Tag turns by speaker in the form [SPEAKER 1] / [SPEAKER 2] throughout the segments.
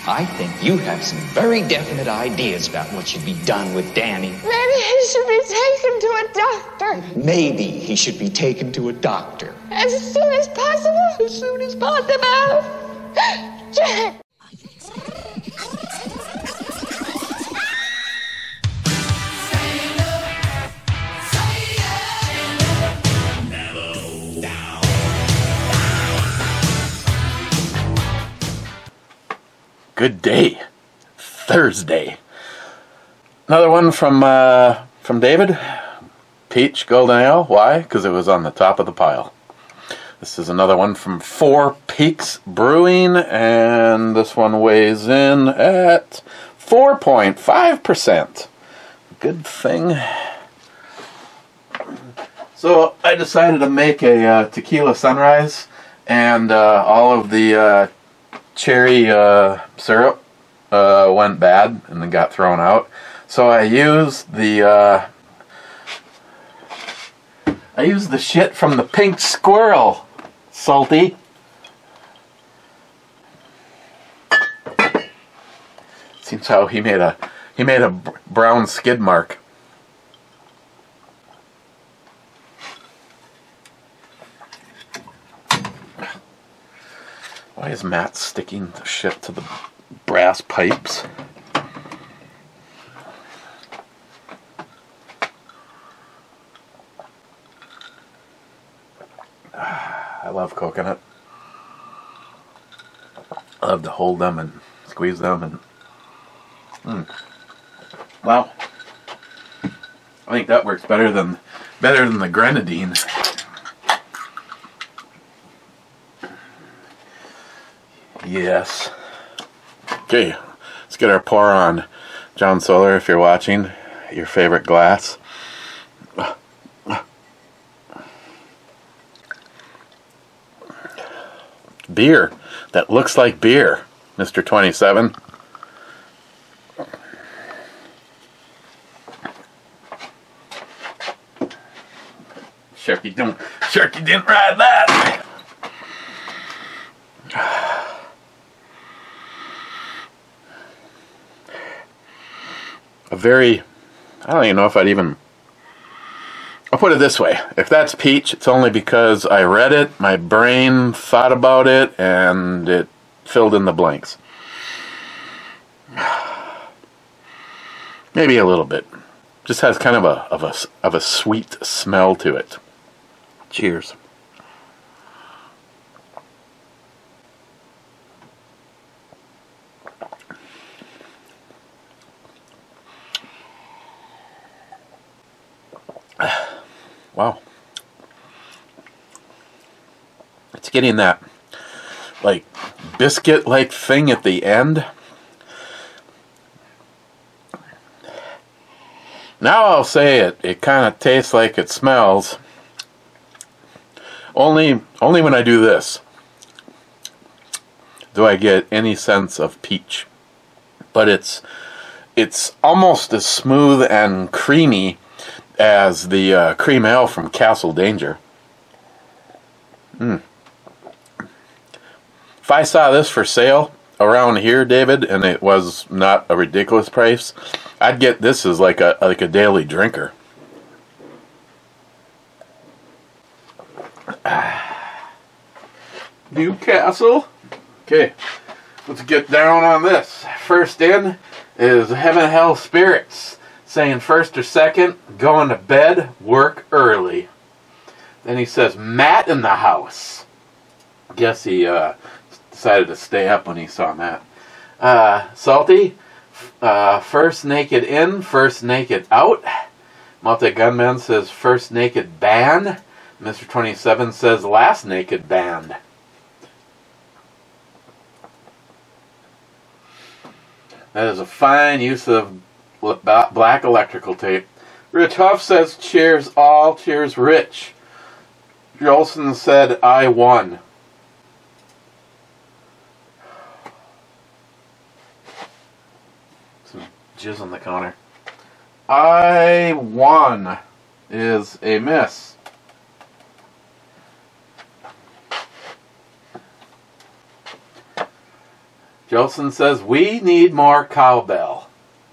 [SPEAKER 1] I think you have some very definite ideas about what should be done with Danny.
[SPEAKER 2] Maybe he should be taken to a doctor.
[SPEAKER 1] Maybe he should be taken to a doctor.
[SPEAKER 2] As soon as possible?
[SPEAKER 1] As soon as possible.
[SPEAKER 2] Jack!
[SPEAKER 3] Good day. Thursday. Another one from David. Peach Golden Ale. Why? Because it was on the top of the pile. This is another one from Four Peaks Brewing, and this one weighs in at 4.5%. Good thing. So I decided to make a tequila sunrise, and all of the cherry syrup went bad and then got thrown out. So I used the shit from the Pink Squirrel, Salty. Seems how he made a brown skid mark. Why is Matt sticking the shit to the brass pipes? I love coconut. I love to hold them and squeeze them and wow. I think that works better than the grenadine. Yes. Okay, let's get our pour on. John Solar, if you're watching, your favorite glass. Beer that looks like beer, Mr. 27. Sharky didn't ride that. I don't even know if I'll put it this way. If that's peach, it's only because I read it, my brain thought about it, and it filled in the blanks. Maybe a little bit. Just has kind of a sweet smell to it. Cheers. Wow. It's getting that like biscuit like thing at the end. Now I'll say it kind of tastes like it smells. Only when I do this do I get any sense of peach. But it's almost as smooth and creamy as the cream ale from Castle Danger. If I saw this for sale around here, David, and it was not a ridiculous price, I'd get this as like a daily drinker. Newcastle. Okay, let's get down on this. First in is Heaven Hell Spirits, saying first or second, going to bed, work early. Then he says, Matt in the house. Guess he decided to stay up when he saw Matt. Salty, first naked in, first naked out. Multi-Gunman says first naked band. Mr. 27 says last naked band. That is a fine use of black electrical tape. Rich Huff says cheers all, cheers Rich. Jolson said I won. Some jizz on the counter. I won is a miss. Jolson says, we need more cowbell.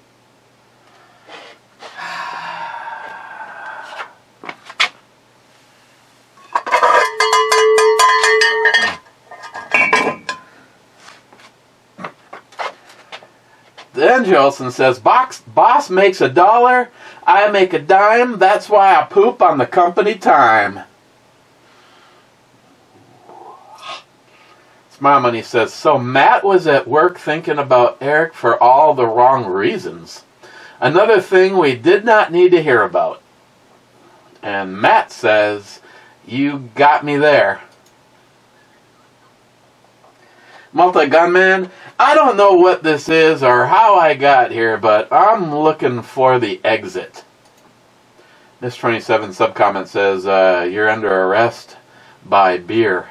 [SPEAKER 3] Then Jolson says, boss makes $1, I make a dime, that's why I poop on the company time. Smart Money says, so Matt was at work thinking about Eric for all the wrong reasons. Another thing we did not need to hear about. And Matt says, you got me there. Multi-Gunman, I don't know what this is or how I got here, but I'm looking for the exit. Miss 27 subcomment says, you're under arrest by beer.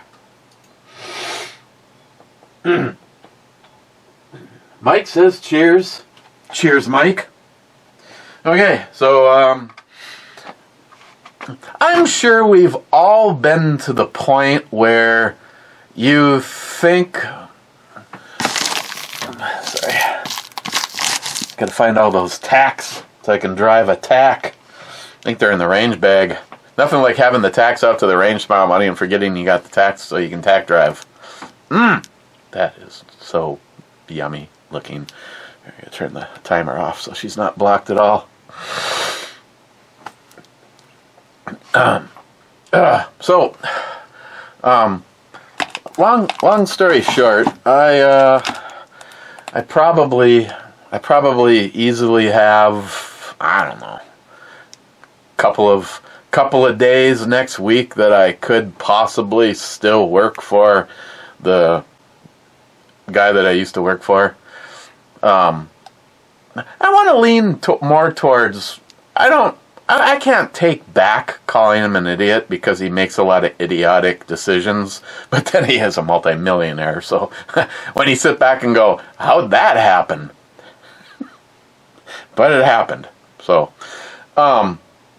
[SPEAKER 3] Mike says cheers. Cheers, Mike. Okay, so I'm sure we've all been to the point where you think... Sorry. Gotta find all those tacks so I can drive a tack. I think they're in the range bag. Nothing like having the tacks out to the range, Smile Money, and forgetting you got the tacks so you can tack drive. That is so yummy looking. I'm going to turn the timer off so she's not blocked at all. Long story short, I probably easily have, I don't know, couple of days next week that I could possibly still work for the guy that I used to work for. I want to lean more towards, I can't take back calling him an idiot because he makes a lot of idiotic decisions, but then he is a multi-millionaire, so when you sit back and go, how'd that happen? But it happened, so, yeah,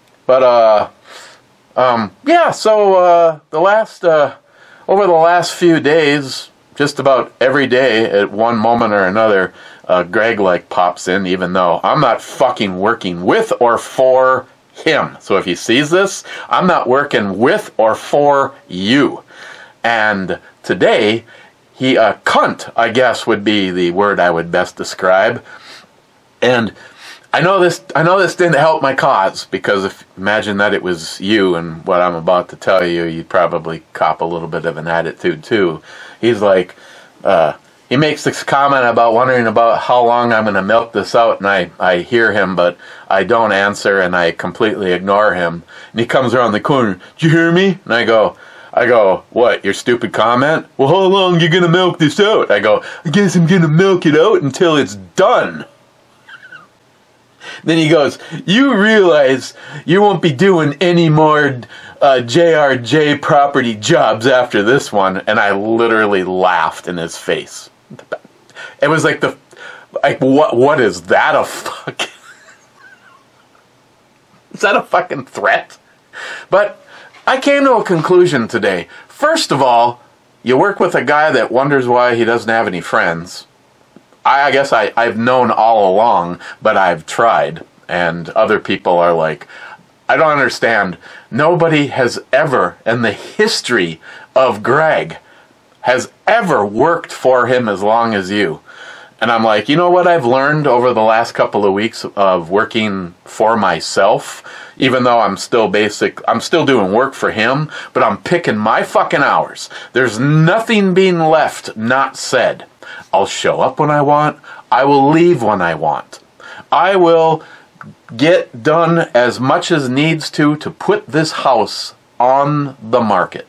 [SPEAKER 3] so, over the last few days, just about every day at one moment or another, Greg pops in, even though I'm not fucking working with or for him. So if he sees this, I'm not working with or for you. And today, he, cunt, I guess, would be the word I would best describe. And I know this didn't help my cause, because imagine that it was you and what I'm about to tell you, you'd probably cop a little bit of an attitude too. He's like, he makes this comment about wondering about how long I'm going to milk this out, and I hear him, but I don't answer, and I completely ignore him. And he comes around the corner, "Did you hear me?" And I go, "What, your stupid comment? Well, how long are you going to milk this out?" I go, "I guess I'm going to milk it out until it's done." Then he goes, "You realize you won't be doing any more JRJ property jobs after this one?" And I literally laughed in his face. It was like what is that a fucking... Is that a fucking threat? But I came to a conclusion today. First of all, you work with a guy that wonders why he doesn't have any friends. I guess I've known all along, but I've tried. And other people are like, I don't understand. Nobody has ever, in the history of Greg, has ever worked for him as long as you. And I'm like, you know what I've learned over the last couple of weeks of working for myself? Even though I'm still doing work for him, but I'm picking my fucking hours. There's nothing being left not said. I'll show up when I want. I will leave when I want. I will get done as much as needs to put this house on the market.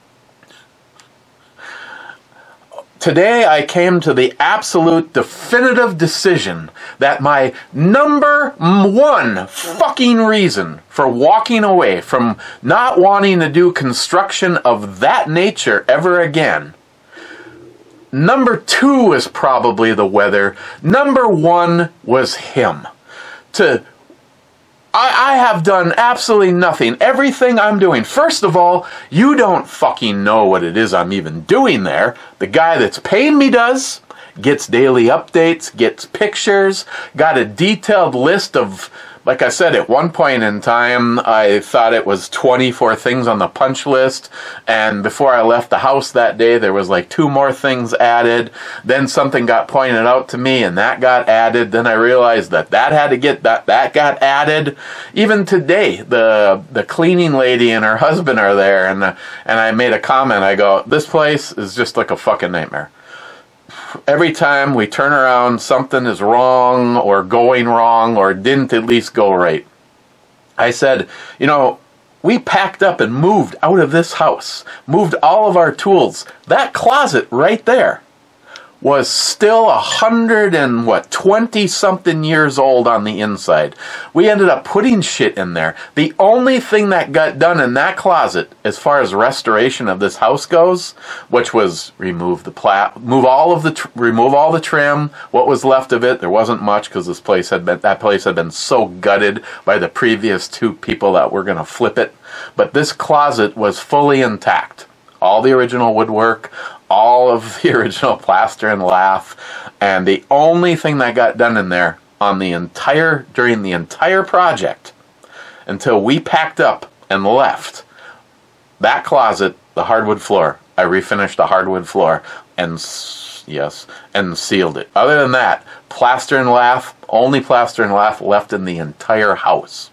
[SPEAKER 3] Today I came to the absolute definitive decision that my number one fucking reason for walking away from not wanting to do construction of that nature ever again, number two is probably the weather. Number one was him. I have done absolutely nothing. Everything I'm doing. First of all, you don't fucking know what it is I'm even doing there. The guy that's paying me does. gets daily updates, gets pictures, got a detailed list of, like I said, at one point in time, I thought it was 24 things on the punch list, and before I left the house that day, there was like 2 more things added. Then something got pointed out to me, and that got added. Then I realized that had to get that got added. Even today, the cleaning lady and her husband are there, and I made a comment. I go, this place is just like a fucking nightmare. Every time we turn around, something is wrong or going wrong or didn't at least go right. I said, you know, we packed up and moved out of this house, moved all of our tools. That closet right there was still 120-something years old on the inside. We ended up putting shit in there. The only thing that got done in that closet, as far as restoration of this house goes, which was remove all the trim. What was left of it, there wasn't much, because that place had been so gutted by the previous 2 people that were going to flip it. But this closet was fully intact. All the original woodwork, all of the original plaster and lath, and the only thing that got done in there during the entire project, until we packed up and left, that closet, the hardwood floor. I refinished the hardwood floor and sealed it. Other than that, plaster and lath, only plaster and lath left in the entire house.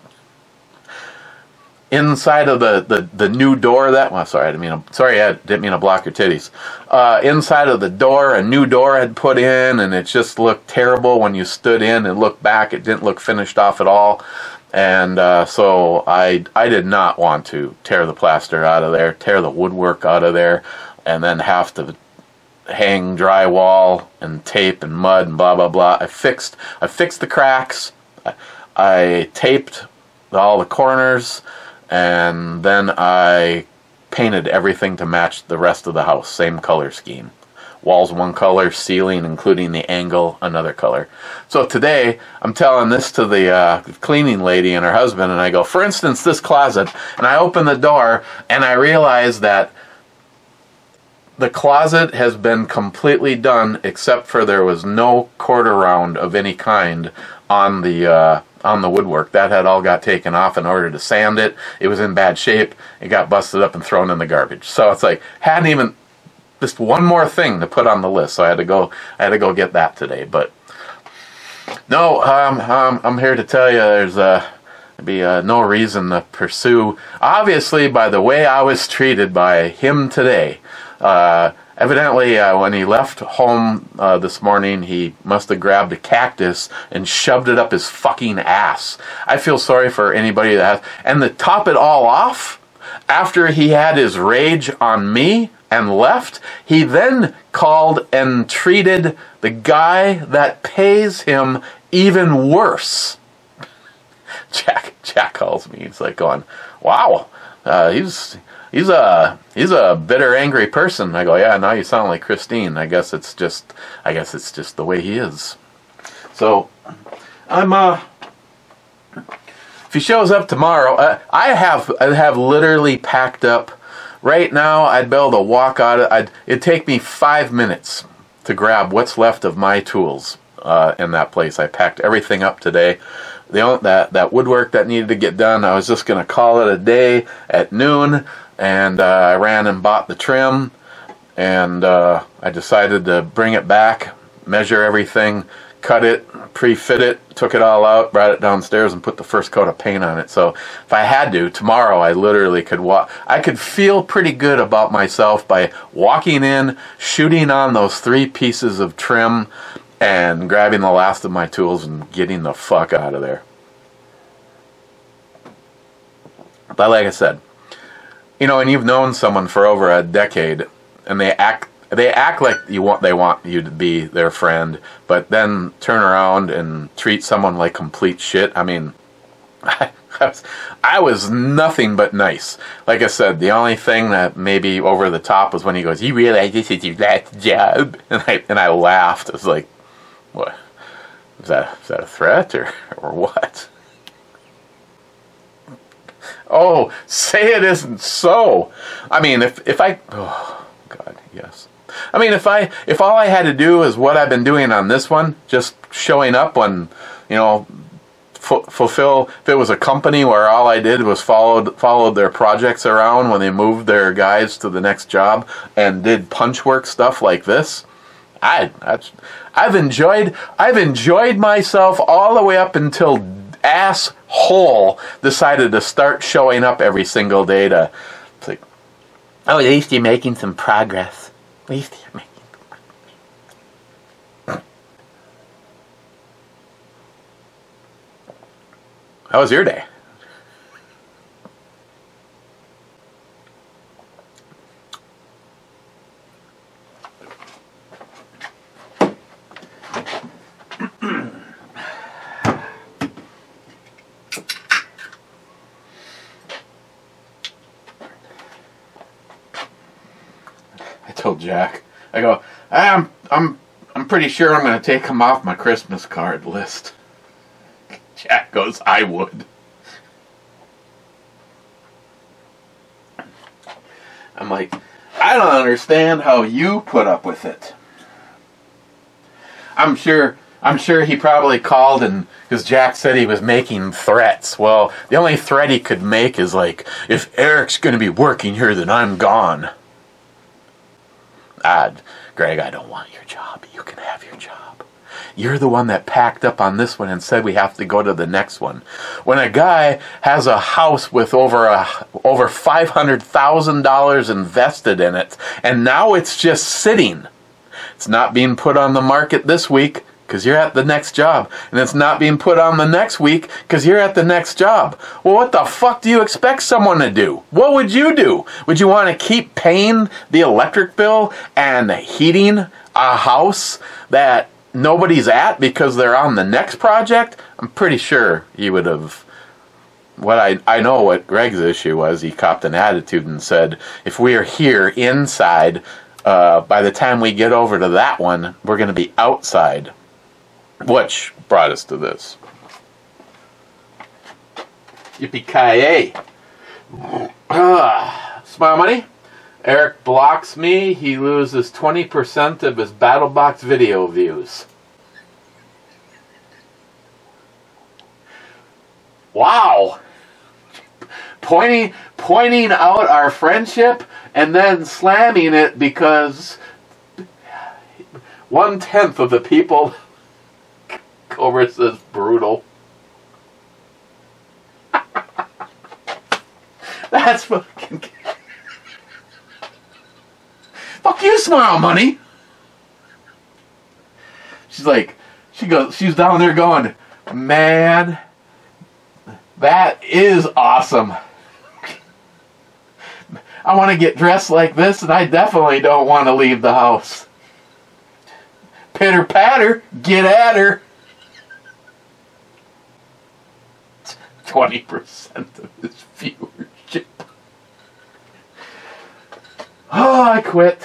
[SPEAKER 3] Inside of the new door I didn't mean to block your titties. Inside of the door, a new door had put in, and it just looked terrible when you stood in and looked back. It didn't look finished off at all. And so I did not want to tear the plaster out of there, tear the woodwork out of there, and then have to hang drywall and tape and mud and blah, blah, blah. I fixed the cracks. I taped all the corners. And then I painted everything to match the rest of the house, same color scheme. Walls one color, ceiling, including the angle, another color. So today, I'm telling this to the cleaning lady and her husband, and I go, for instance, this closet, and I open the door, and I realize that the closet has been completely done, except for there was no quarter round of any kind on the woodwork. That had all got taken off in order to sand it. It was in bad shape. It got busted up and thrown in the garbage. So it's like, hadn't even, just one more thing to put on the list. So I had to go get that today. But no, I'm here to tell you there's no reason to pursue. Obviously, by the way I was treated by him today, evidently, when he left home this morning, he must have grabbed a cactus and shoved it up his fucking ass. I feel sorry for anybody that has. And to top it all off, after he had his rage on me and left, he then called and treated the guy that pays him even worse. Jack calls me. He's like going, wow, he's a bitter, angry person. I go, yeah, now you sound like Christine. I guess it's just the way he is. So, if he shows up tomorrow, I have literally packed up. Right now, I'd be able to walk out. It'd take me 5 minutes to grab what's left of my tools in that place. I packed everything up today. That woodwork that needed to get done, I was just going to call it a day at noon. And I ran and bought the trim, and I decided to bring it back, measure everything, cut it, pre-fit it, took it all out, brought it downstairs, and put the first coat of paint on it. So if I had to, tomorrow I literally could walk. I could feel pretty good about myself by walking in, shooting on those 3 pieces of trim, and grabbing the last of my tools and getting the fuck out of there. But like I said, you know, and you've known someone for over a decade, and they act like they want you to be their friend, but then turn around and treat someone like complete shit. I mean, I was nothing but nice. Like I said, the only thing that maybe over the top was when he goes, "You realize this is your last job?" And I laughed. I was like, "What? Is that a threat or what?" Oh, say it isn't so. I mean, if I... Oh, God, yes. I mean, if all I had to do is what I've been doing on this one, just showing up when, you know, fulfill, if it was a company where all I did was followed their projects around when they moved their guys to the next job and did punch work stuff like this, I've enjoyed myself all the way up until asshole decided to start showing up every single day to, it's like, oh, at least you're making some progress. At least you're making. How was your day? I told Jack, I go, I'm pretty sure I'm going to take him off my Christmas card list. Jack goes, I would. I'm like, I don't understand how you put up with it. I'm sure he probably called and, because Jack said he was making threats. Well, the only threat he could make is like, if Eric's going to be working here, then I'm gone. Greg, I don't want your job. You can have your job. You're the one that packed up on this one and said we have to go to the next one. When a guy has a house with over $500,000 invested in it, and now it's just sitting. It's not being put on the market this week because you're at the next job. And it's not being put on the next week because you're at the next job. Well, what the fuck do you expect someone to do? What would you do? Would you want to keep paying the electric bill and heating a house that nobody's at because they're on the next project? I'm pretty sure he would have. I know what Greg's issue was. He copped an attitude and said, if we are here inside, by the time we get over to that one, we're going to be outside. Which brought us to this. Yippee-ki-yay. Smile money. Eric blocks me. He loses 20% of his BattleBox video views. Wow. Pointing out our friendship and then slamming it because 1/10 of the people. Cobra says brutal. That's fucking. Fuck you, Smile Money. She's like, she's down there going, man, that is awesome. I want to get dressed like this, and I definitely don't want to leave the house. Pitter patter, get at her. 20% of his viewership. Oh, I quit.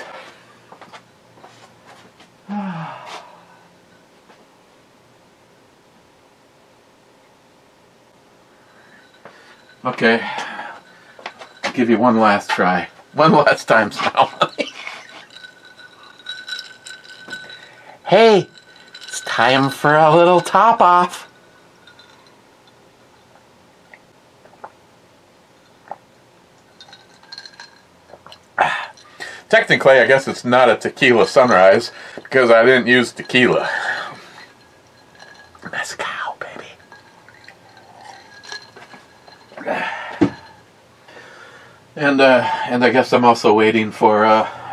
[SPEAKER 3] Okay. I'll give you one last try. One last time, Smile Money. Hey, it's time for a little top off. Technically, I guess it's not a tequila sunrise because I didn't use tequila. Mezcal, baby. And I guess I'm also waiting for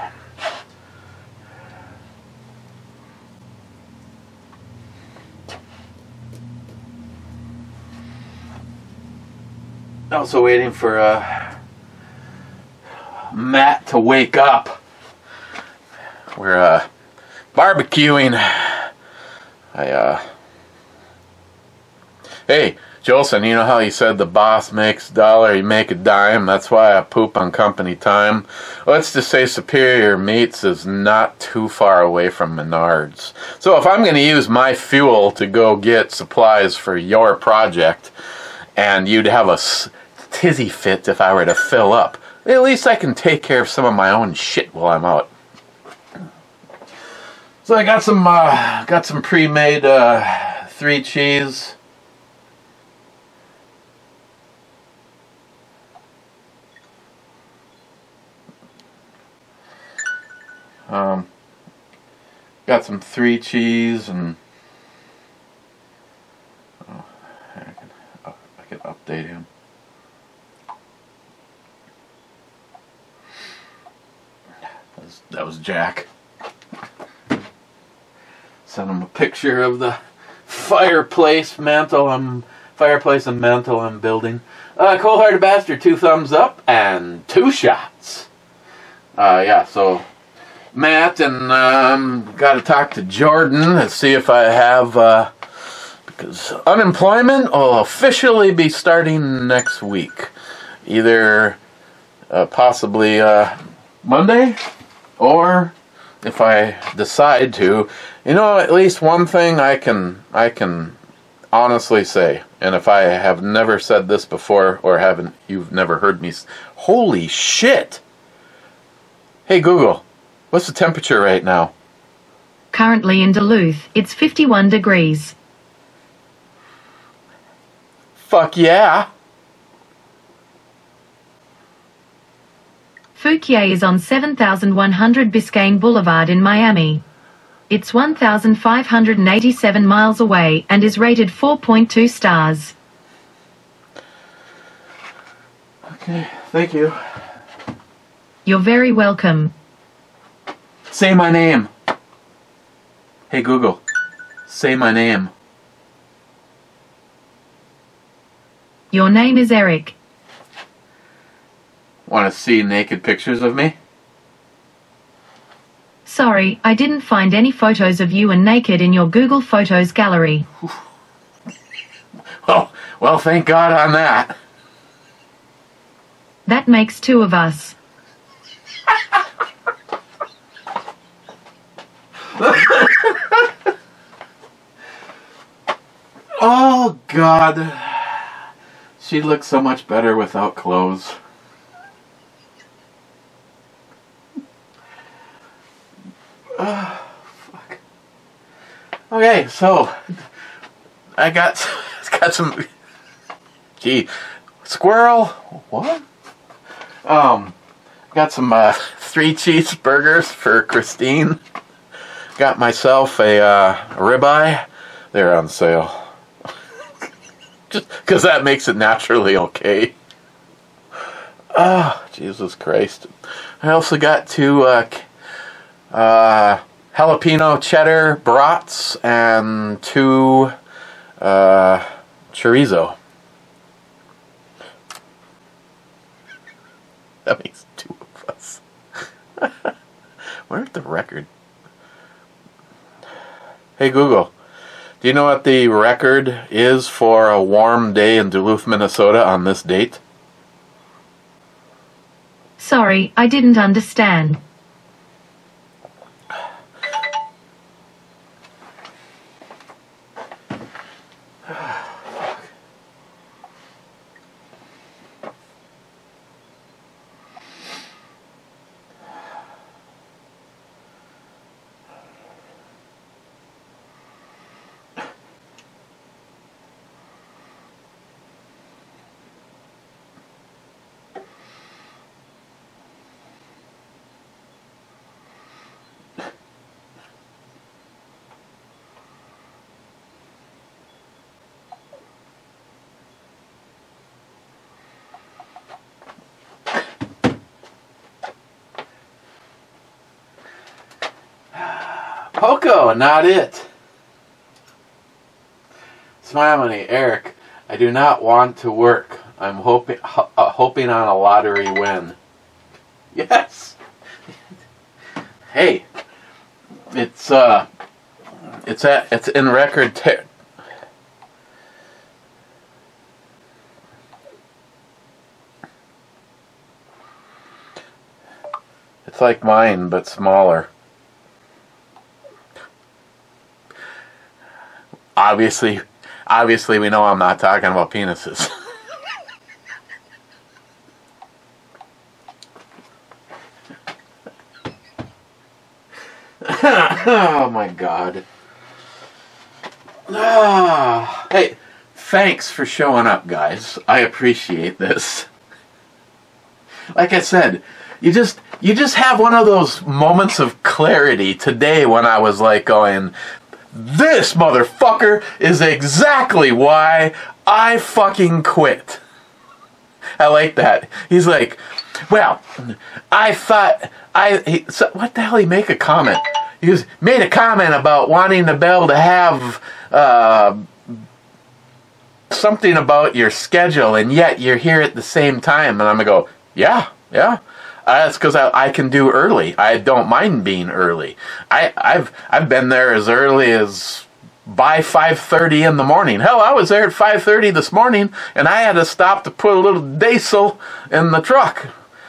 [SPEAKER 3] Matt to wake up. We're barbecuing. Hey, Jolson, you know how he said the boss makes a dollar, you make a dime? That's why I poop on company time. Let's just say Superior Meats is not too far away from Menards. So if I'm going to use my fuel to go get supplies for your project, and you'd have a tizzy fit if I were to fill up, at least I can take care of some of my own shit while I'm out. So I got some pre-made 3 cheese. Got some 3 cheese and I can update him. That was Jack. Sent him a picture of the fireplace and mantle I'm building. Cold-hearted bastard, 2 thumbs up and 2 shots. Yeah, so Matt and got to talk to Jordan and see if I have because unemployment will officially be starting next week, either possibly Monday, or if I decide to, at least one thing I can honestly say, and if I have never said this before or you've never heard me, holy shit! Hey Google, what's the temperature right now?
[SPEAKER 4] Currently in Duluth, it's 51 degrees.
[SPEAKER 3] Fuck yeah!
[SPEAKER 4] Fouquier is on 7100 Biscayne Boulevard in Miami. It's 1,587 miles away and is rated 4.2 stars.
[SPEAKER 3] Okay, thank you.
[SPEAKER 4] You're very welcome.
[SPEAKER 3] Say my name. Hey Google, say my name.
[SPEAKER 4] Your name is Eric.
[SPEAKER 3] Want to see naked pictures of me?
[SPEAKER 4] Sorry, I didn't find any photos of you and naked in your Google Photos gallery.
[SPEAKER 3] Oh, well, thank God on that.
[SPEAKER 4] That makes 2 of us.
[SPEAKER 3] Oh, God. She looks so much better without clothes. Fuck. Okay, so I got some. Gee, squirrel. What? Got some 3 cheeseburgers for Christine. Got myself a ribeye. They're on sale. Just because that makes it naturally okay. Oh, Jesus Christ. I also got 2 jalapeno cheddar brats and 2 chorizo. That makes 2 of us. Where's the record? Hey Google, do you know what the record is for a warm day in Duluth, Minnesota on this date?
[SPEAKER 4] Sorry, I didn't understand.
[SPEAKER 3] Poco, not it. Smiley, Eric, I do not want to work. I'm hoping on a lottery win. Yes. Hey, it's in record. It's like mine, but smaller. Obviously, we know I'm not talking about penises. Oh my God. Hey, thanks for showing up, guys. I appreciate this. Like I said, you just have one of those moments of clarity today when I was like going, this motherfucker is exactly why I fucking quit. I like that. He's like, well, I thought so what the hell, he make a comment. He made a comment about wanting to be able to have something about your schedule, and yet you're here at the same time. And I'm going to go, yeah. That's because I can do early. I don't mind being early. I've been there as early as by 5:30 in the morning. Hell, I was there at 5:30 this morning, and I had to stop to put a little diesel in the truck.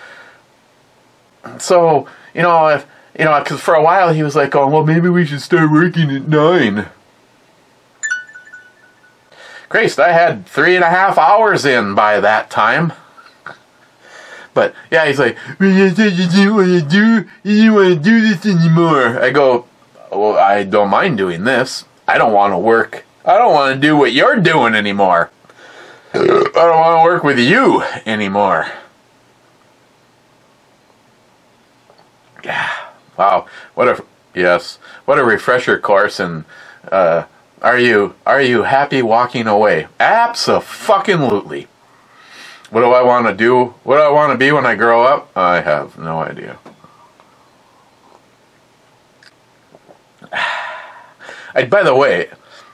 [SPEAKER 3] So, because for a while he was like, oh, well, maybe we should start working at 9. Christ, I had 3.5 hours in by that time. But, yeah, he's like, well, you said you didn't want to do this anymore. I go, well, I don't mind doing this. I don't want to work. I don't want to do what you're doing anymore. I don't want to work with you anymore. Yeah. Wow. What a refresher course. And are you happy walking away? Abso-fucking-lutely. What do I want to do? What do I want to be when I grow up? I have no idea. By the way,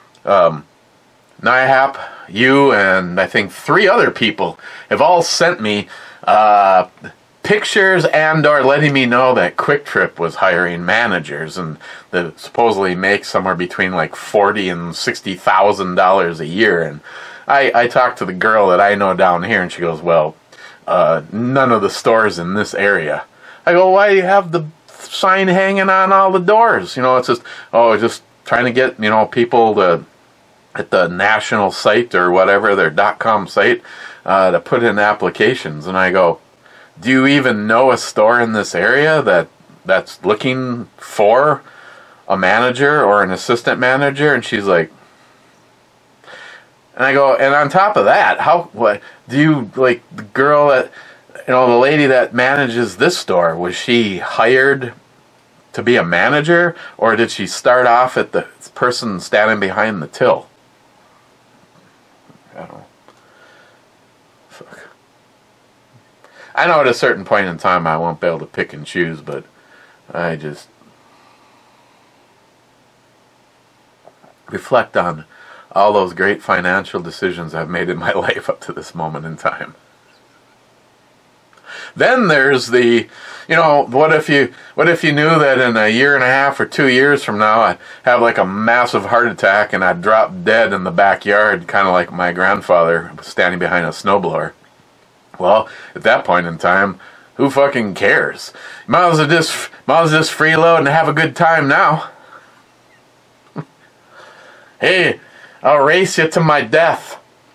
[SPEAKER 3] NIHAP, you, and I think 3 other people have all sent me pictures and or letting me know that Quick Trip was hiring managers, and they supposedly make somewhere between like $40,000 and $60,000 a year. And I talked to the girl that I know down here, and she goes, well, none of the stores in this area. I go, why do you have the sign hanging on all the doors? It's just trying to get, people to, at the national site or whatever, their .com site, to put in applications. And I go, do you even know a store in this area that's looking for a manager or an assistant manager? And she's like, and I go, and on top of that, what do you, like, the girl that, the lady that manages this store, was she hired to be a manager, or did she start off at the person standing behind the till? I don't know. Fuck. I know at a certain point in time I won't be able to pick and choose, but I just reflect on all those great financial decisions I've made in my life up to this moment in time. Then there's the, what if you knew that in 1.5 years or 2 years from now I'd have like a massive heart attack and I'd drop dead in the backyard, kind of like my grandfather standing behind a snowblower. Well, at that point in time, who fucking cares? Might as well just freeload and have a good time now. Hey, I'll race you to my death.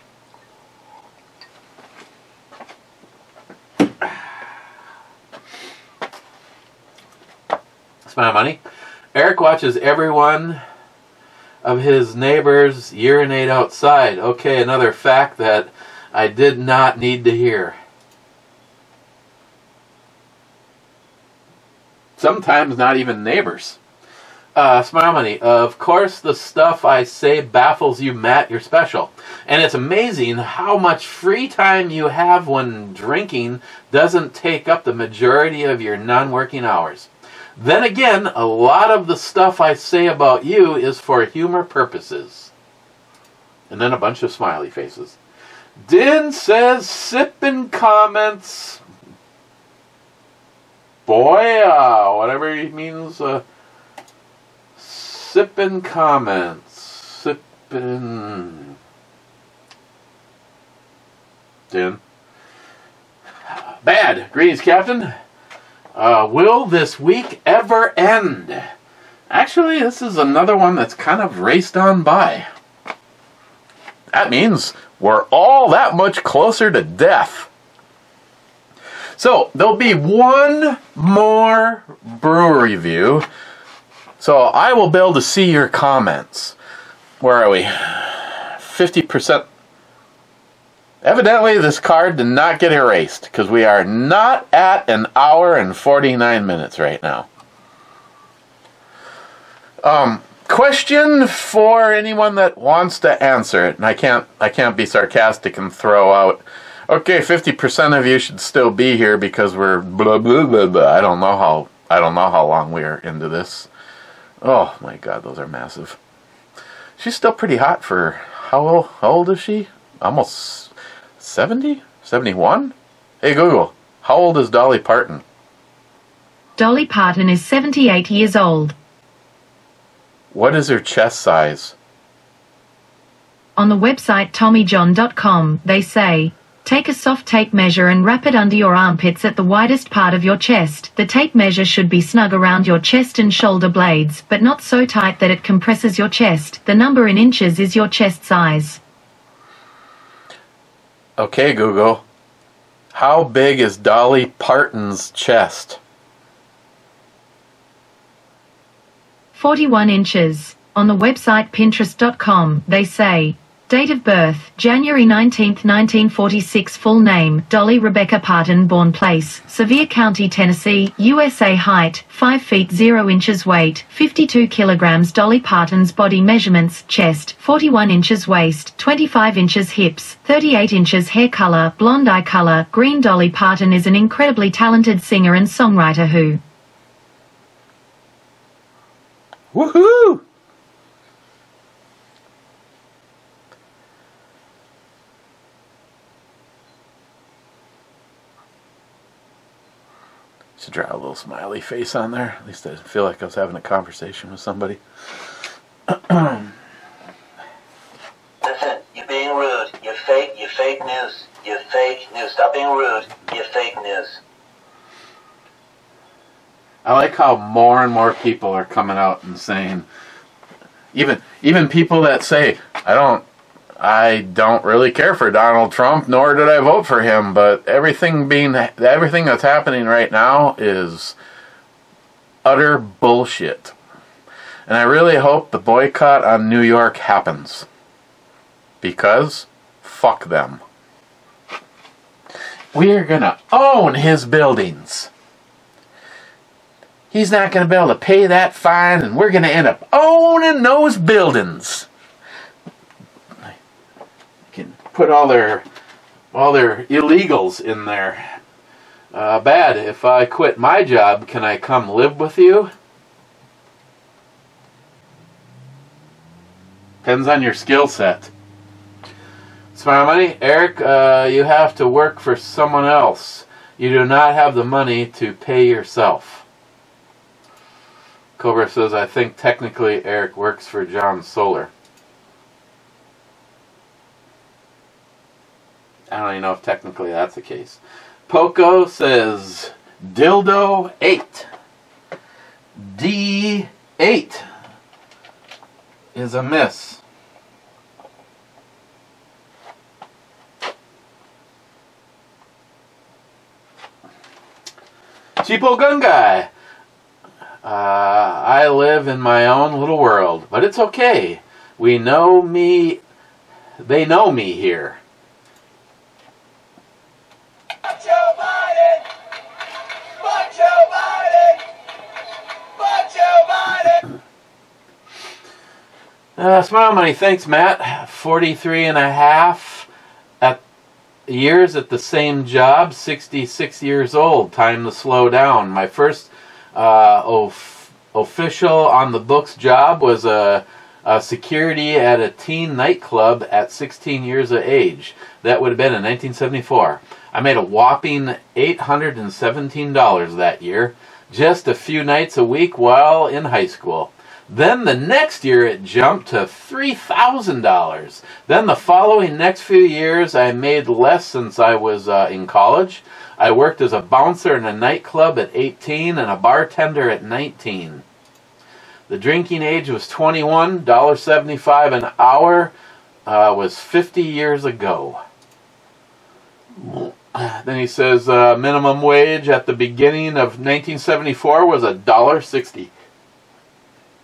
[SPEAKER 3] My money. Eric watches every one of his neighbors urinate outside. Okay, another fact that I did not need to hear. Sometimes not even neighbors. Smile Money. Of course the stuff I say baffles you, Matt. You're special. And it's amazing how much free time you have when drinking doesn't take up the majority of your non-working hours. Then again, a lot of the stuff I say about you is for humor purposes. And then a bunch of smiley faces. Din says, sippin' comments. Boy, whatever he means, sippin' comments. Sippin'. Din. Bad. Greetings, Captain. Will this week ever end? Actually, this is another one that's kind of raced on by. That means we're all that much closer to death. So, there'll be one more brew review So I will be able to see your comments. Where are we? 50%. Evidently, this card did not get erased because we are not at an hour and 49 minutes right now. Question for anyone that wants to answer it, and I can't be sarcastic and throw out, okay, 50% of you should still be here because we're blah blah blah blah. I don't know how long we're into this. Oh my God, those are massive. She's still pretty hot for how old is she? Almost 70? 71? Hey Google, how old is Dolly Parton?
[SPEAKER 4] Dolly Parton is 78 years old.
[SPEAKER 3] What is her chest size?
[SPEAKER 4] On the website TommyJohn.com, they say, take a soft tape measure and wrap it under your armpits at the widest part of your chest. The tape measure should be snug around your chest and shoulder blades, but not so tight that it compresses your chest. The number in inches is your chest size.
[SPEAKER 3] Okay, Google. How big is Dolly Parton's chest?
[SPEAKER 4] 41 inches. On the website Pinterest.com, they say, date of birth, January 19, 1946. Full name, Dolly Rebecca Parton. Born place, Sevier County, Tennessee, USA. Height, 5 feet 0 inches. Weight, 52 kilograms. Dolly Parton's body measurements, chest, 41 inches. Waist, 25 inches. Hips, 38 inches. Hair color, blonde eye color, green. Dolly Parton is an incredibly talented singer and songwriter who
[SPEAKER 3] Woohoo! Should draw a little smiley face on there. At least I didn't feel like I was having a conversation with somebody.
[SPEAKER 5] Listen, you're being rude. You're fake news. You're fake news. Stop being rude. You're fake news.
[SPEAKER 3] I like how more and more people are coming out and saying, even people that say, I don't really care for Donald Trump, nor did I vote for him, but everything that's happening right now is utter bullshit. And I really hope the boycott on New York happens. Because fuck them. We are gonna own his buildings. He's not going to be able to pay that fine, and we're going to end up owning those buildings. I can put all their illegals in there. Bad. If I quit my job, can I come live with you? Depends on your skill set. Smile money, Eric. You have to work for someone else. You do not have the money to pay yourself. Cobra says, I think technically Eric works for John Solar. I don't even know if technically that's the case. Poco says, Dildo 8. D8 is a miss. Cheapo Gun Guy. I live in my own little world, but it's okay. They know me here.
[SPEAKER 6] Fuck Joe Biden! Fuck Joe Biden! Fuck Joe Biden!
[SPEAKER 3] Smile money, thanks Matt. 43 and a half years at the same job, 66 years old. Time to slow down. My first official on the books job was a security at a teen nightclub at 16 years of age. That would have been in 1974. I made a whopping $817 that year, just a few nights a week while in high school. Then the next year it jumped to $3,000. Then the following next few years I made less since I was in college. I worked as a bouncer in a nightclub at 18 and a bartender at 19. The drinking age was 21, $1.75 an hour was 50 years ago. Then he says minimum wage at the beginning of 1974 was $1.60.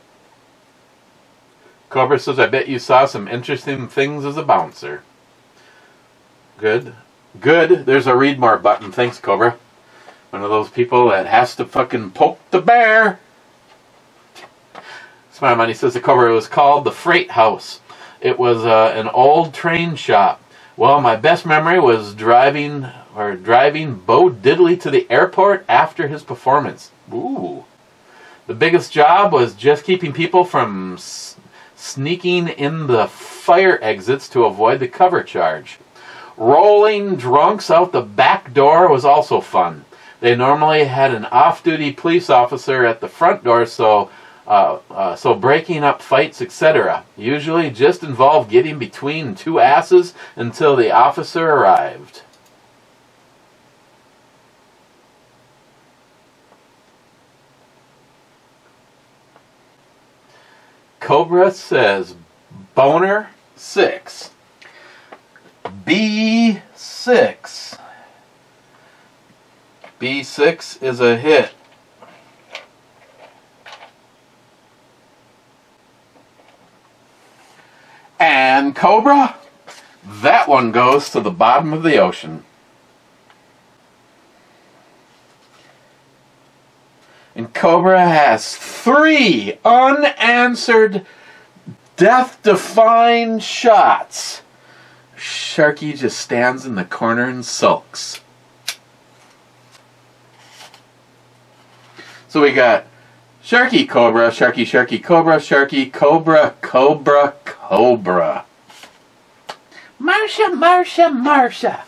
[SPEAKER 3] Cobra says, I bet you saw some interesting things as a bouncer. Good. Good. There's a read more button. Thanks, Cobra. One of those people that has to fucking poke the bear. Smile Money says the Cobra was called the Freight House. It was an old train shop. Well, my best memory was driving Bo Diddley to the airport after his performance. Ooh. The biggest job was just keeping people from sneaking in the fire exits to avoid the cover charge. Rolling drunks out the back door was also fun. They normally had an off-duty police officer at the front door, so breaking up fights, etc. usually just involved getting between two asses until the officer arrived. Cobra says, Boner 6. B6. B6 is a hit. And Cobra, that one goes to the bottom of the ocean. And Cobra has 3 unanswered, death-defying shots. Sharky just stands in the corner and sulks. So we got Sharky, Cobra, Sharky, Sharky, Cobra, Sharky, Cobra, Cobra, Cobra. Marsha, Marsha, Marsha.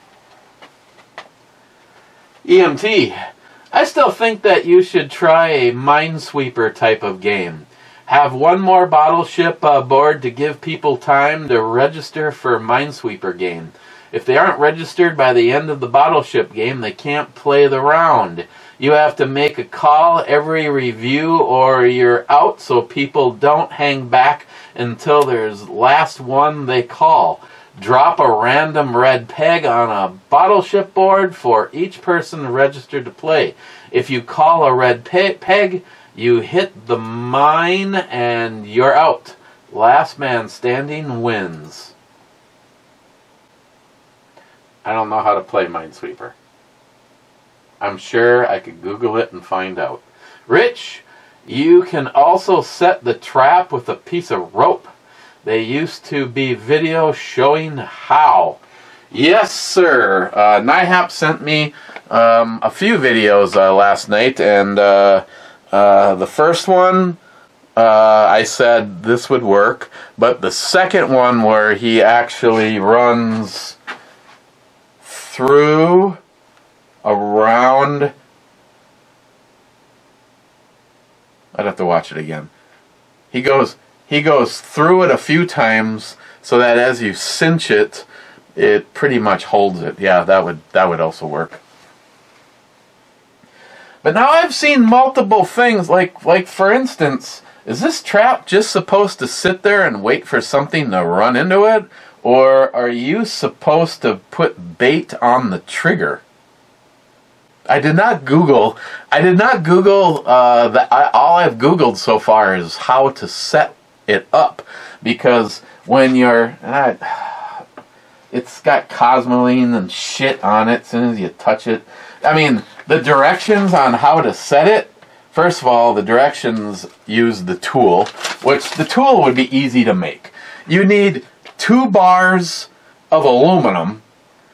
[SPEAKER 3] EMT. I still think that you should try a Minesweeper type of game. Have one more bottle ship board to give people time to register for Minesweeper game. If they aren't registered by the end of the bottle ship game, they can't play the round. You have to make a call every review or you're out, so people don't hang back until there's last one they call. Drop a random red peg on a bottle ship board for each person registered to play. If you call a red peg, you hit the mine and you're out. Last man standing wins. I don't know how to play Minesweeper. I'm sure I could Google it and find out. Rich, you can also set the trap with a piece of rope. They used to be videos showing how. Yes, sir. NIHAP sent me a few videos last night, and the first one, I said this would work, but the second one where he actually runs through, around, I'd have to watch it again. He goes through it a few times so that as you cinch it, it pretty much holds it. Yeah, that would also work. But now I've seen multiple things, like for instance, is this trap just supposed to sit there and wait for something to run into it? Or are you supposed to put bait on the trigger? I did not Google all I've Googled so far is how to set it up, because when you're it's got cosmoline and shit on it as soon as you touch it. I mean, the directions on how to set it, first of all, the directions use the tool, which the tool would be easy to make. You need 2 bars of aluminum,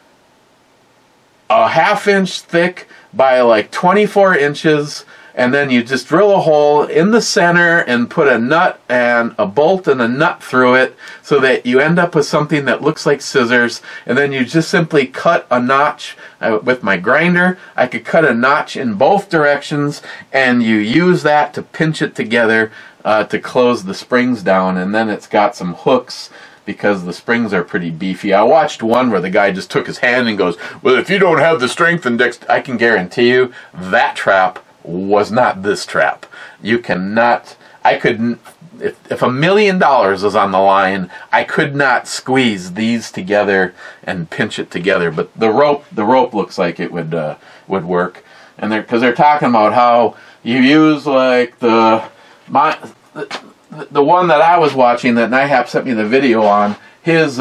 [SPEAKER 3] a 1/2 inch thick by like 24 inches, and then you just drill a hole in the center and put a nut and a bolt and a nut through it so that you end up with something that looks like scissors, and then you just simply cut a notch. With my grinder, I could cut a notch in both directions, and you use that to pinch it together to close the springs down, and then it's got some hooks because the springs are pretty beefy. I watched one where the guy just took his hand and goes, well, if you don't have the strength and dexterity, I can guarantee you that trap was not this trap. You cannot, I couldn't, if $1 million was on the line, I could not squeeze these together and pinch it together. But the rope looks like it would work. And because they're talking about how you use like the the one that I was watching that NIHAP sent me the video on, his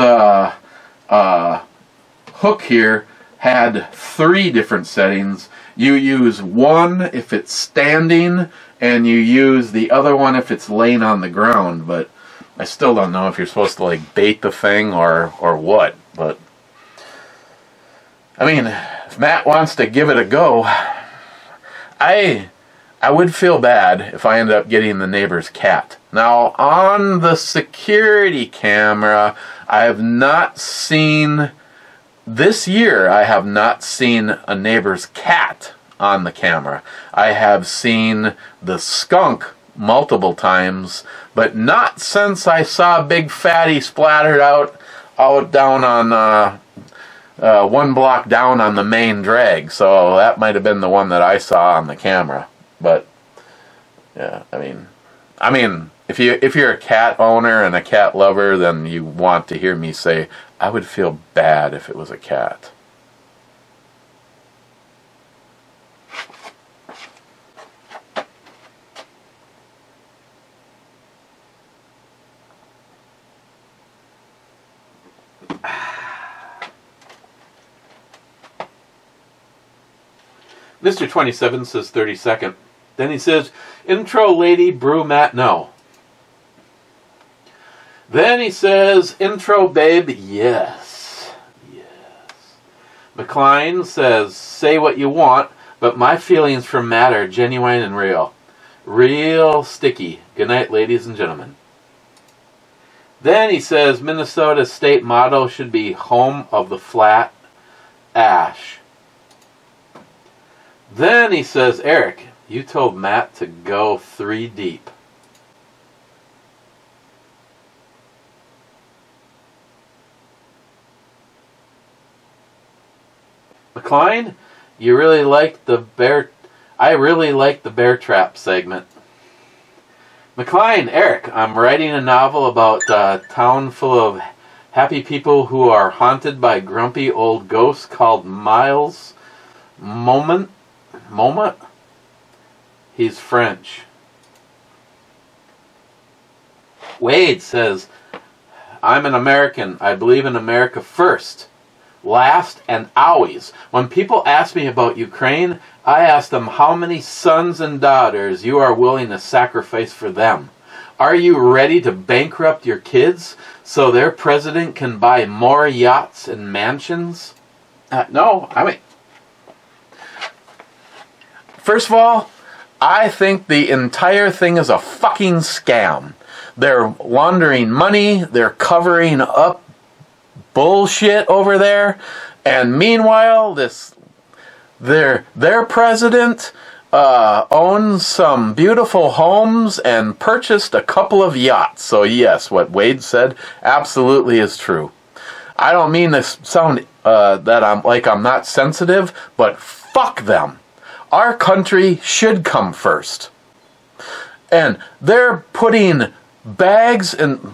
[SPEAKER 3] hook here had 3 different settings. You use one if it's standing, and you use the other one if it's laying on the ground. But I still don't know if you're supposed to like bait the thing or what. But I mean, if Matt wants to give it a go, I would feel bad if I ended up getting the neighbor's cat. Now, on the security camera, I have not seen, this year, I have not seen a neighbor's cat on the camera. I have seen the skunk multiple times, but not since I saw Big Fatty splattered out down on, 1 block down on the main drag. So that might have been the one that I saw on the camera. But yeah, I mean, if you're a cat owner and a cat lover, then you want to hear me say, I would feel bad if it was a cat. Mr. 27 says 32nd. Then he says, intro lady, brew Matt, no. Then he says, intro babe, yes. Yes. McLean says, say what you want, but my feelings for Matt are genuine and real. Real sticky. Good night, ladies and gentlemen. Then he says, Minnesota's state motto should be home of the flat ash. Then he says, Eric, you told Matt to go 3 deep. McLean, you really liked the bear. I really liked the bear trap segment. McLean, Eric, I'm writing a novel about a town full of happy people who are haunted by grumpy old ghosts called Miles Moment? He's French. Wade says, I'm an American. I believe in America first, last, and always. When people ask me about Ukraine, I ask them how many sons and daughters you are willing to sacrifice for them. Are you ready to bankrupt your kids so their president can buy more yachts and mansions? No, I mean, first of all, I think the entire thing is a fucking scam. They're laundering money, they're covering up bullshit over there, and meanwhile, their president owns some beautiful homes and purchased a couple of yachts. So yes, what Wade said absolutely is true. I don't mean to sound that I'm not sensitive, but fuck them. Our country should come first. And they're putting bags and...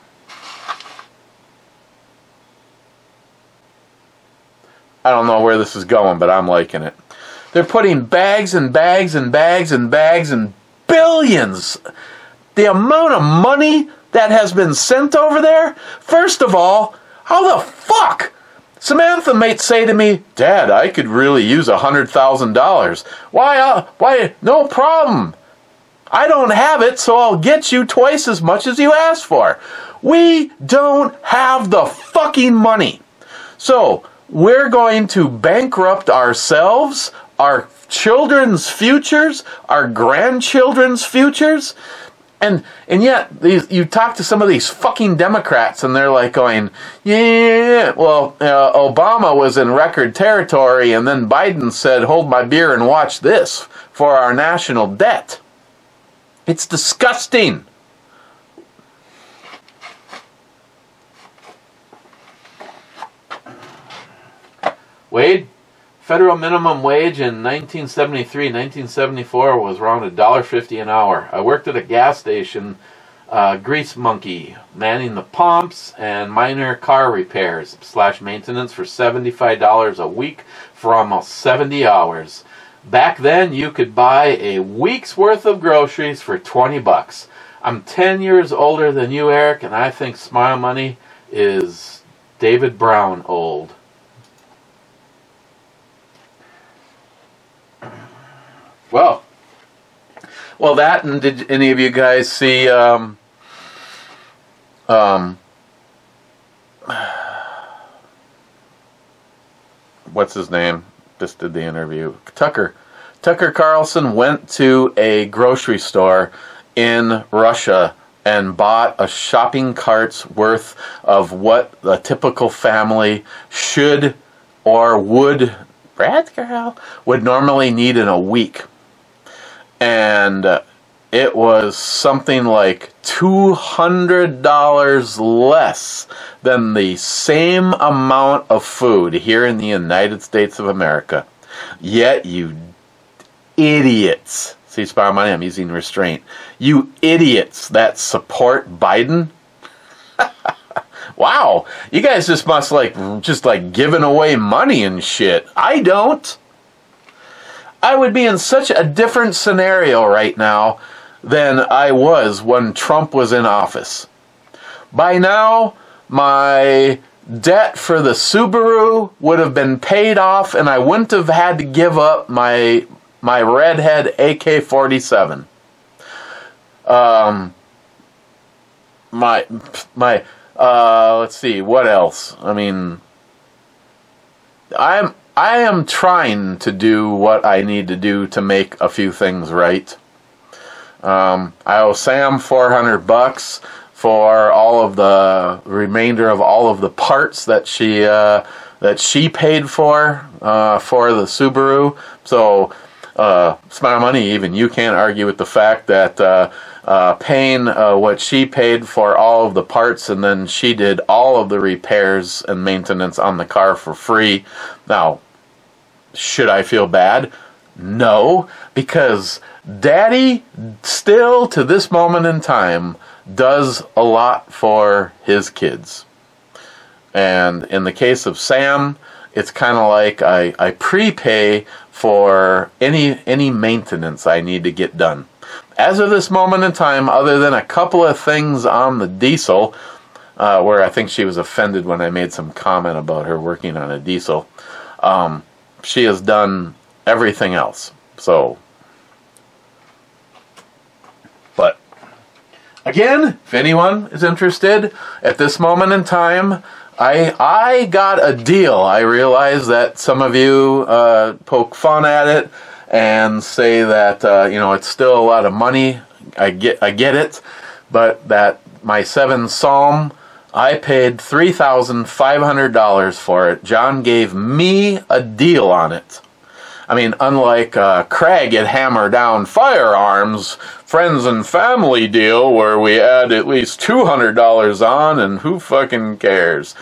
[SPEAKER 3] I don't know where this is going, but I'm liking it. They're putting bags and bags and bags and bags and billions. The amount of money that has been sent over there. First of all, how the fuck? Samantha might say to me, Dad, I could really use $100,000. Why, no problem. I don't have it, so I'll get you twice as much as you asked for. We don't have the fucking money. So, we're going to bankrupt ourselves, our children's futures, our grandchildren's futures. And yet, you talk to some of these fucking Democrats, and they're like going, yeah, well, Obama was in record territory, and then Biden said, hold my beer and watch this for our national debt. It's disgusting. Wade, federal minimum wage in 1973-1974 was around $1.50 an hour. I worked at a gas station, grease monkey, manning the pumps and minor car repairs / maintenance for $75 a week for almost 70 hours. Back then, you could buy a week's worth of groceries for $20. I'm 10 years older than you, Eric, and I think Smile Money is David Brown old. Well, that, and did any of you guys see what's his name? Just did the interview. Tucker Carlson went to a grocery store in Russia and bought a shopping cart's worth of what a typical family should or would normally need in a week. And it was something like $200 less than the same amount of food here in the United States of America. Yet you idiots, see, Smile Money, I'm using restraint. You idiots that support Biden. Wow, you guys just must like giving away money and shit. I don't. I would be in such a different scenario right now than I was when Trump was in office. By now, my debt for the Subaru would have been paid off, and I wouldn't have had to give up my redhead AK-47. Let's see, what else? I mean, I am trying to do what I need to do to make a few things right. I owe Sam $400 for all of the remainder of all of the parts that she paid for the Subaru. So, Smile Money, even you can't argue with the fact that paying what she paid for all of the parts, and then she did all of the repairs and maintenance on the car for free. Now, should I feel bad? No, because Daddy still, to this moment in time, does a lot for his kids. And in the case of Sam, it's kind of like I prepay for any maintenance I need to get done. As of this moment in time, other than a couple of things on the diesel, where I think she was offended when I made some comment about her working on a diesel, she has done everything else. So, but again, if anyone is interested, at this moment in time, I got a deal. I realize that some of you poke fun at it and say that it's still a lot of money. I get it, but that my 7 Psalm, I paid $3,500 for it. John gave me a deal on it. I mean, unlike Craig at Hammer Down Firearms, friends and family deal where we add at least $200 on, and who fucking cares?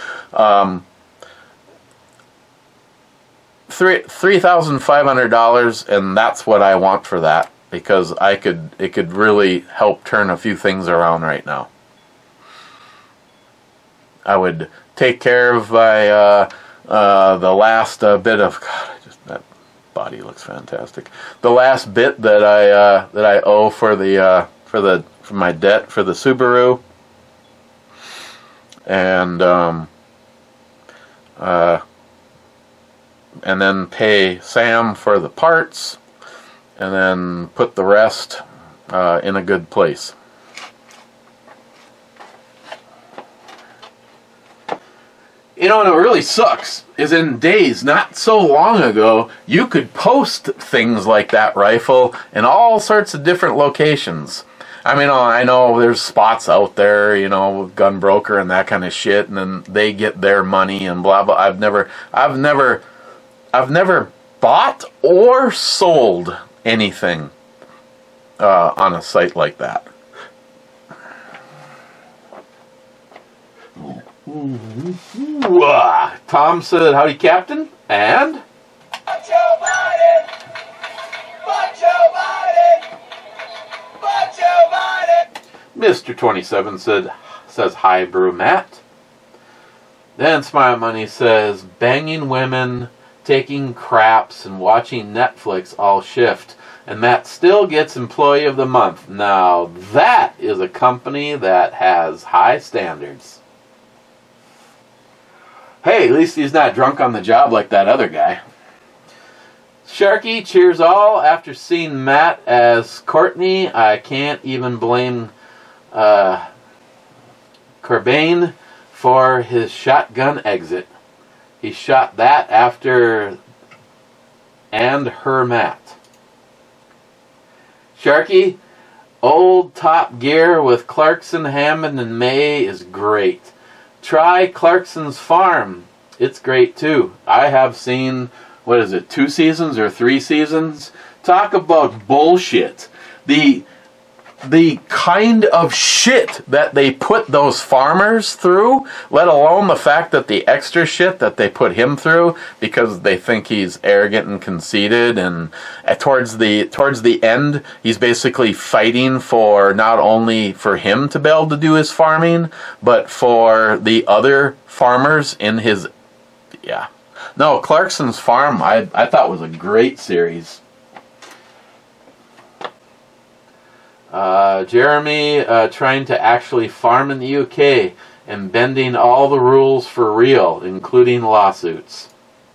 [SPEAKER 3] $3,500, and that's what I want for that, because it could really help turn a few things around right now. I would take care of the last bit of that body looks fantastic. The last bit that I owe for my debt for the Subaru, and then pay Sam for the parts, and then put the rest in a good place. You know, and it really sucks is in days not so long ago, you could post things like that rifle in all sorts of different locations. I mean, I know there's spots out there, with Gun Broker and that kind of shit, and then they get their money and blah blah. I've never bought or sold anything on a site like that. Tom said, "Howdy, Captain," and
[SPEAKER 6] Fuck Joe Biden! Fuck Joe Biden! Fuck Joe Biden!
[SPEAKER 3] Mr. 27 says, "Hi, Brew Matt." Then Smile Money says, "Banging women, taking craps, and watching Netflix all shift. and Matt still gets Employee of the Month. Now, that is a company that has high standards. Hey, at least he's not drunk on the job like that other guy. Sharky cheers all after seeing Matt as Courtney. I can't even blame Cobain for his shotgun exit. He shot that after and her Matt. Sharky, old Top Gear with Clarkson, Hammond, and May is great. Try Clarkson's Farm. It's great too. I have seen, 2 seasons or 3 seasons? Talk about bullshit. The kind of shit that they put those farmers through, let alone the fact that the extra shit that they put him through because they think he's arrogant and conceited, and towards the end he's basically fighting for not only for him to be able to do his farming, but for the other farmers in his No, Clarkson's Farm I thought was a great series. Jeremy trying to actually farm in the UK and bending all the rules for real, including lawsuits.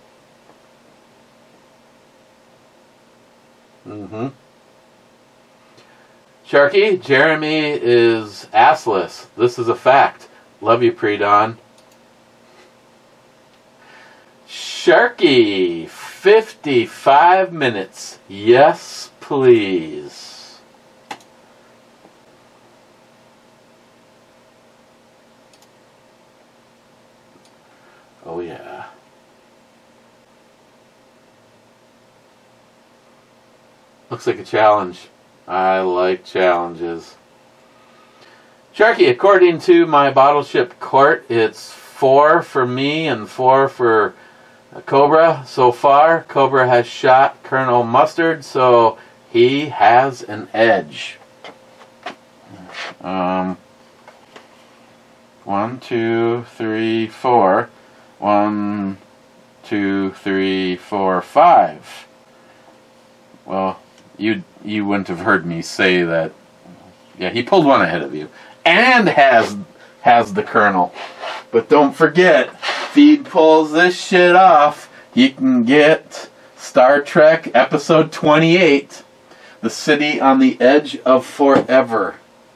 [SPEAKER 3] Sharky, Jeremy is assless. This is a fact. Love you, Pre-Dawn. Sharky, 55 minutes. Yes, please. Oh, yeah. Looks like a challenge. I like challenges. Sharky, according to my bottle ship court, it's 4 for me and 4 for Cobra so far. Cobra has shot Colonel Mustard, so he has an edge. 1, 2, 3, 4. 1, 2, 3, 4, 5. Well, you wouldn't have heard me say that. Yeah, he pulled one ahead of you, and has the Colonel. But don't forget, if he pulls this shit off, he can get Star Trek Episode 28, The City on the Edge of Forever.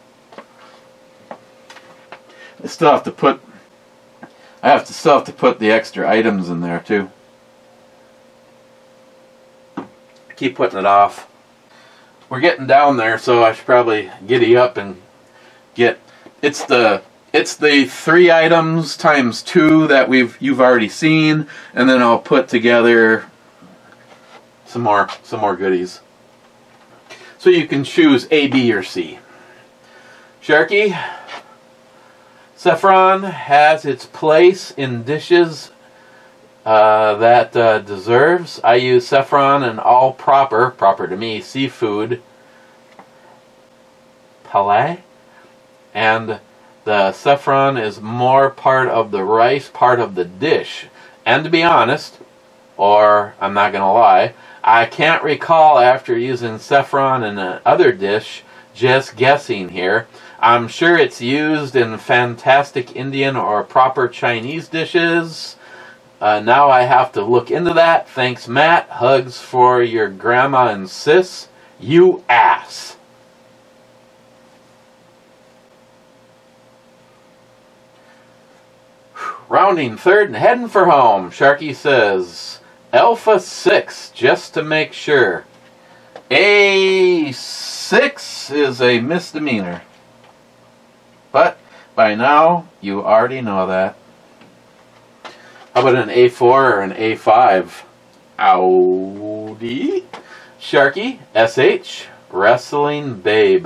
[SPEAKER 3] I still have to put the extra items in there too. I keep putting it off. We're getting down there, so I should probably giddy up and get. It's the 3 items times 2 that you've already seen, and then I'll put together some more goodies. So you can choose A, B, or C. Sharky, saffron has its place in dishes that deserves. I use saffron in all proper to me, seafood palais, and the saffron is more part of the rice, part of the dish. And to be honest, or I'm not going to lie, I can't recall after using saffron in another dish, just guessing here. I'm sure it's used in fantastic Indian or proper Chinese dishes. Now I have to look into that. Thanks, Matt. Hugs for your grandma and sis. You ass. Rounding third and heading for home. Sharky says, Alpha 6, just to make sure. A6 is a misdemeanor. But by now, you already know that. How about an A4 or an A5? Audi. Sharky, SH, Wrestling Babe.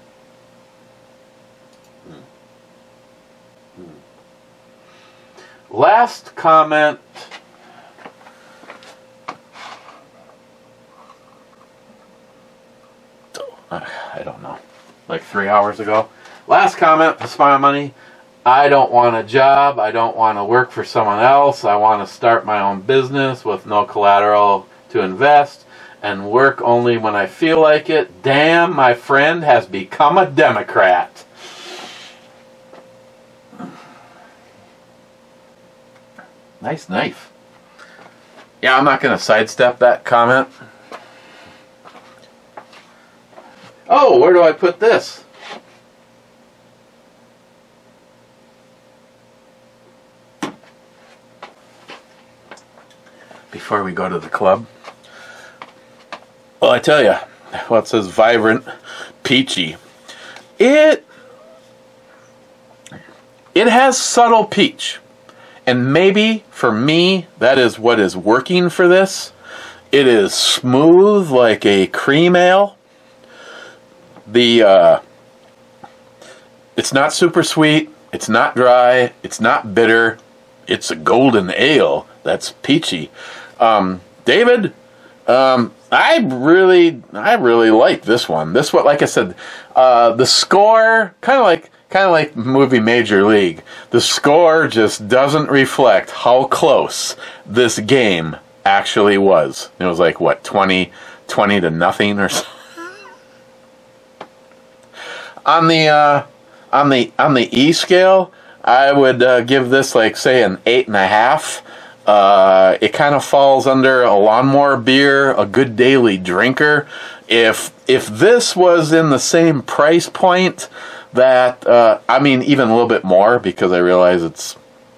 [SPEAKER 3] Last comment. I don't know. Like 3 hours ago. Last comment, Smile Money. I don't want a job. I don't want to work for someone else. I want to start my own business with no collateral to invest. and work only when I feel like it. Damn, my friend has become a Democrat. Nice knife. Yeah, I'm not going to sidestep that comment. Oh, where do I put this? Before we go to the club. Well, I tell you, well, it says vibrant, peachy. It has subtle peach. And maybe, for me, that is what is working for this. It is smooth like a cream ale. It's not super sweet. It's not dry. It's not bitter. It's a golden ale that's peachy. David, I really like this one. This one, like I said, the score kind of like movie Major League. The score just doesn't reflect how close this game actually was. It was like what, 20 to nothing or something. On the E scale, I would give this like say an 8.5. It kind of falls under a lawnmower beer, a good daily drinker. If this was in the same price point, that I mean even a little bit more, because I realize it's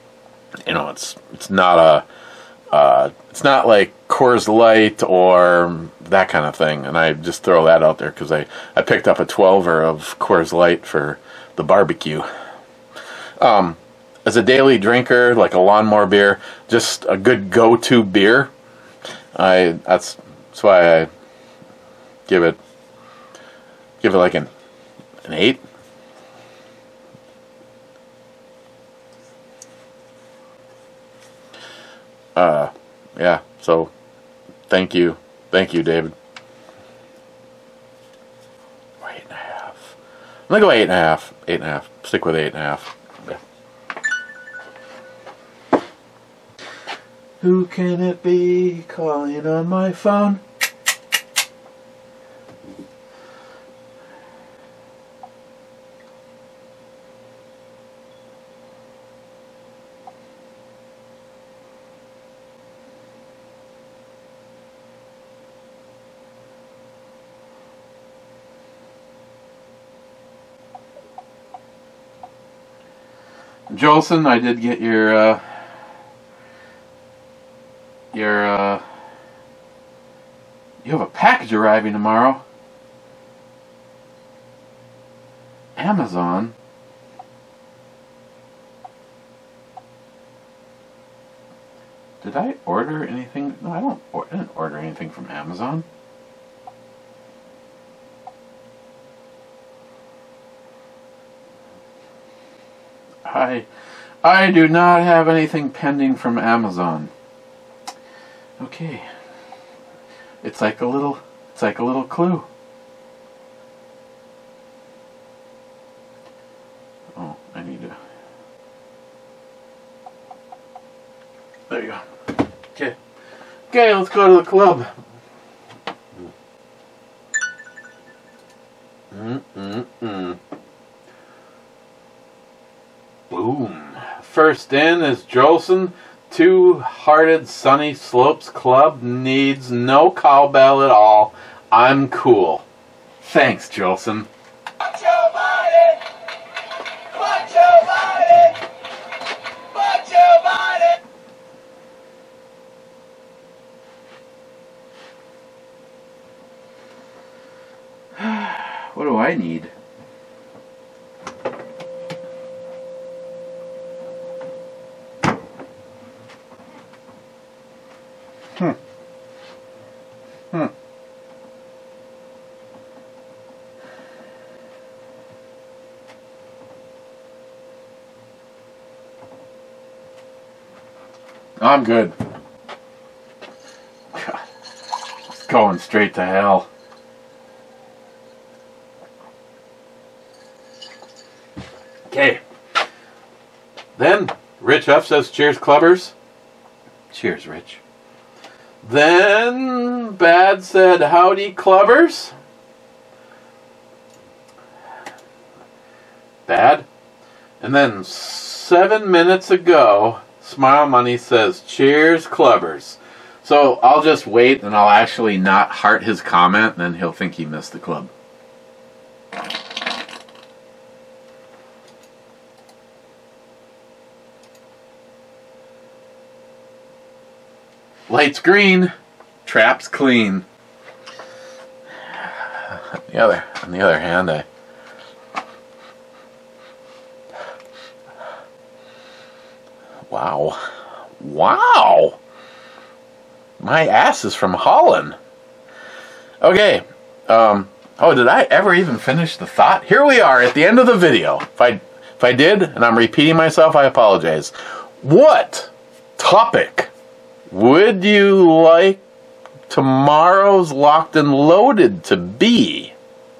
[SPEAKER 3] not like Coors Light or that kind of thing, and I just throw that out there because I picked up a 12er of Coors Light for the barbecue. As a daily drinker, like a lawnmower beer, just a good go-to beer. That's why I give it like an 8. Yeah, so thank you, David. 8.5. I'm gonna go 8.5. 8.5. Stick with 8.5. Yeah. Who can it be calling on my phone? Jolson, I did get your you have a package arriving tomorrow. Amazon. Did I order anything? No, I didn't order anything from Amazon. I do not have anything pending from Amazon. Okay. It's like a little clue. Oh, I need to. There you go. Okay. Okay, let's go to the club. Boom. First in is Jolson. Two-Hearted Sunny Slopes Club needs no cowbell at all. I'm cool. Thanks, Jolson.
[SPEAKER 6] Watch your body. Watch your body. Watch your body.
[SPEAKER 3] What do I need? I'm good. God, it's going straight to hell. Okay. Then, Rich Huff says, cheers, clubbers. Cheers, Rich. Then Bad said, howdy, clubbers. Bad. And then 7 minutes ago, Smile Money says, cheers, clubbers. So I'll just wait and I'll actually not heart his comment, and then he'll think he missed the club. Lights green, traps clean. On the other hand, Wow. My ass is from Holland. Okay. Oh, did I ever even finish the thought? Here we are at the end of the video. If I did, and I'm repeating myself, I apologize. What topic would you like tomorrow's Locked and Loaded to be?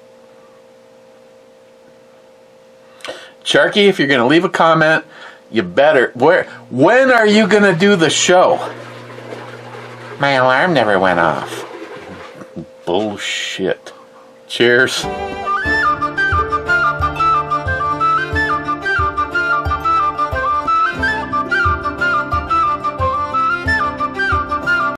[SPEAKER 3] Sharky, if you're going to leave a comment, you better. When are you going to do the show? My alarm never went off. Bullshit. Cheers.